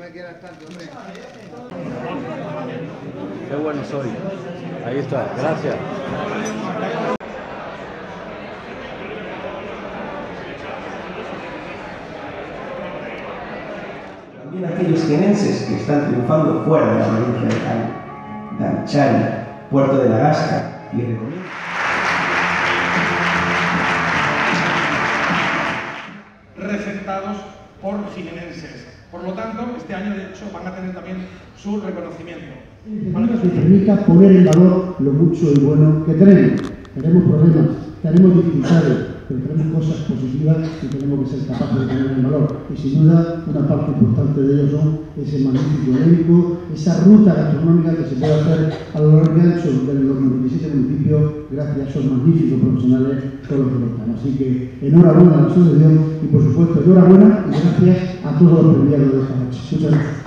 me quieras tanto, hombre. Qué bueno soy. Ahí está, gracias. También aquellos jienenses que están triunfando fuera de la provincia de Cádiz, Danchari, Puerto de la Gasca y Recomiendo. Receptados por jienenses. Por lo tanto, este año de hecho van a tener también su reconocimiento. Que permita poner en valor lo mucho y bueno que tenemos. Tenemos problemas, tenemos dificultades, pero tenemos cosas positivas y tenemos que ser capaces de poner en valor. Y sin duda, una parte importante de ellos son ese magnífico elenco, esa ruta gastronómica que se puede hacer a lo largo y ancho de los 97 municipios gracias a esos magníficos profesionales con los que contamos. Así que enhorabuena a la asociación y por supuesto enhorabuena y gracias a todos los premiados de esta noche. Muchas gracias.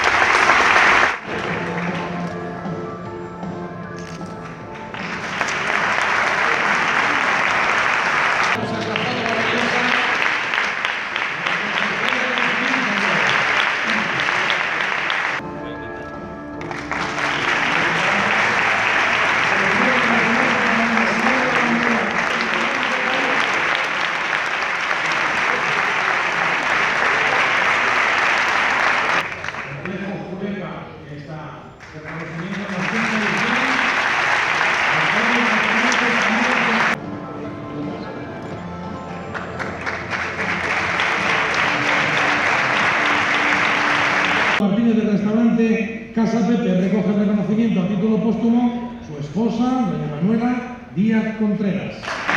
Martínez del restaurante Casa Pepe recoge el reconocimiento a título póstumo su esposa, doña Manuela Díaz Contreras.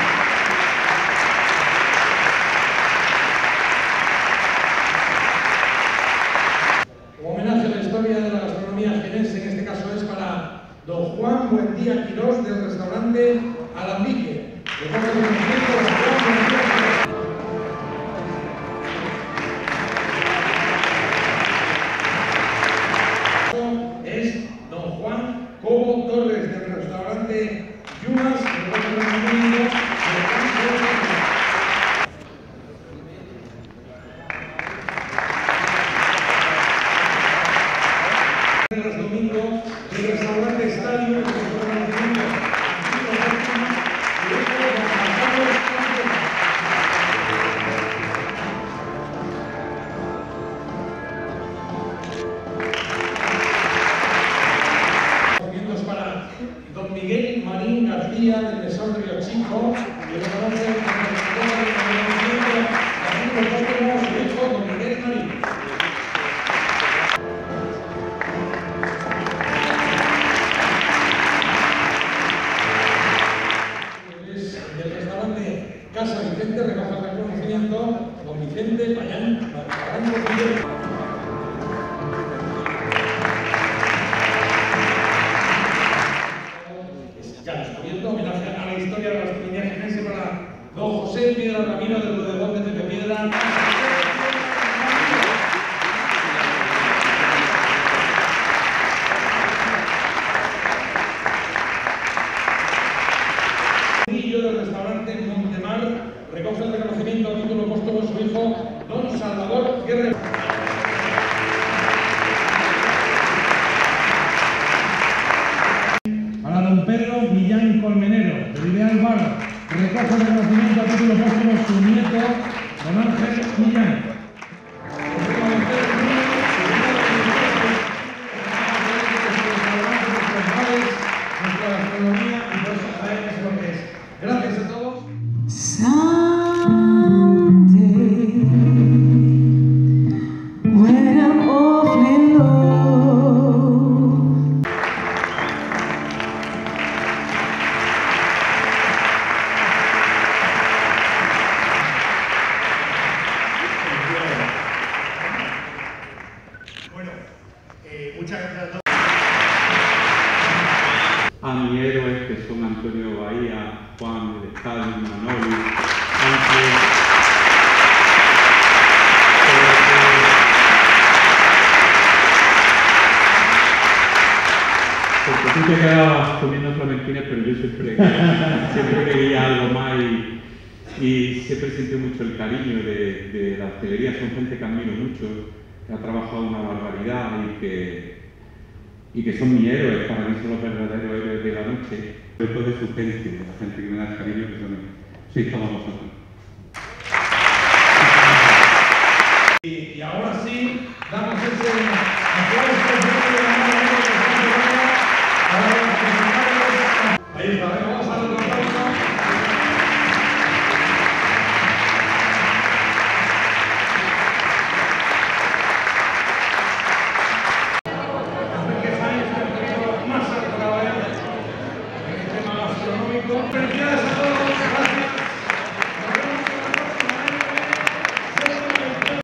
Como homenaje a la historia de la gastronomía jienense, en este caso es para don Juan Buendía Quirós del restaurante Alambique. Recoge el reconocimiento a don Juan Buendía Quirós. Cobo Torres del restaurante Yumas, los domingos del restaurante Estadio, don Miguel Marín García del Mesón Río Chico, y el reconoce el reconocimiento a su hijo, don Miguel Marín. Del restaurante Casa Vicente recoge el reconocimiento don Vicente Payán Rodríguez. Homenaje a la historia de la gastronomía jienense para don José Piedra Ramiro del bodegón de Pepe Piedra. Del restaurante Montemar recoge el reconocimiento a título póstumo a su hijo don Salvador Guerrero. Don Pedro Millán Colmenero, del Ideal Bar, recoge el reconocimiento a título póstumo a su nieto, don Ángel Millán. Nuestra gastronomía y por eso sabemos lo que es. Gracias a todos. Muchas gracias a todos. A mis héroes que son Antonio Bahía, Juan del Estado, Manoli, porque tú te quedabas comiendo flamenquines, pero yo siempre quería algo más y siempre sentí mucho el cariño de la hostelería. Son gente que admiro mucho, ha trabajado una barbaridad y que son mis héroes, para mí son los verdaderos héroes de la noche. Después de su gente, la gente que me da cariño, que sois todos vosotros.